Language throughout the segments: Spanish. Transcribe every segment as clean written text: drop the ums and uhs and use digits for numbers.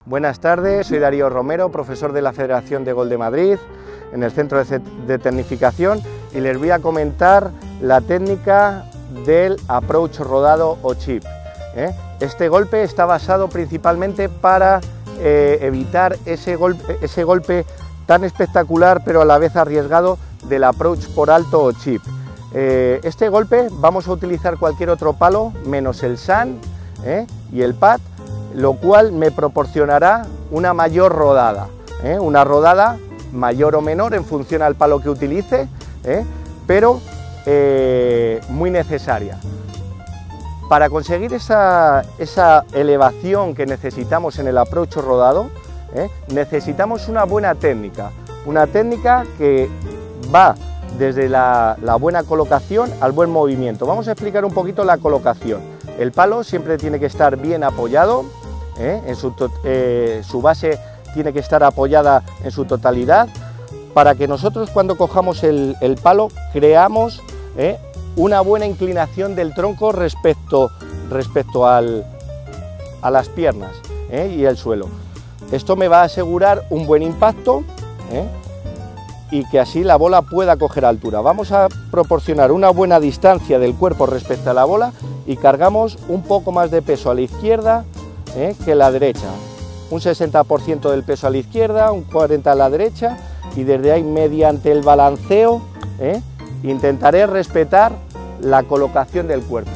Buenas tardes, soy Darío Romero, profesor de la Federación de Gol de Madrid, en el Centro de Tecnificación, y les voy a comentar la técnica del approach rodado o chip. Este golpe está basado principalmente para evitar ese golpe tan espectacular pero a la vez arriesgado del approach por alto o chip. Este golpe vamos a utilizar cualquier otro palo menos el sand y el pad, lo cual me proporcionará una mayor rodada, una rodada mayor o menor en función al palo que utilice, pero muy necesaria. Para conseguir esa elevación que necesitamos en el approach rodado, necesitamos una buena técnica, que va desde la buena colocación al buen movimiento. Vamos a explicar un poquito la colocación. El palo siempre tiene que estar bien apoyado, su base tiene que estar apoyada en su totalidad, para que nosotros cuando cojamos el palo creamos una buena inclinación del tronco respecto a las piernas y el suelo. Esto me va a asegurar un buen impacto y que así la bola pueda coger altura. Vamos a proporcionar una buena distancia del cuerpo respecto a la bola y cargamos un poco más de peso a la izquierda que a la derecha. Un 60% del peso a la izquierda, un 40% a la derecha, y desde ahí, mediante el balanceo, intentaré respetar la colocación del cuerpo.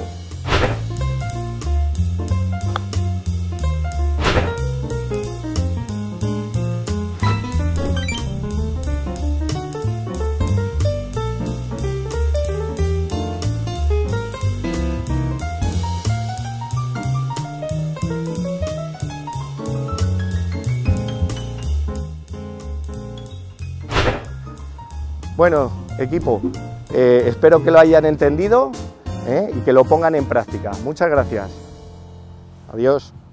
Bueno, equipo, espero que lo hayan entendido y que lo pongan en práctica. Muchas gracias. Adiós.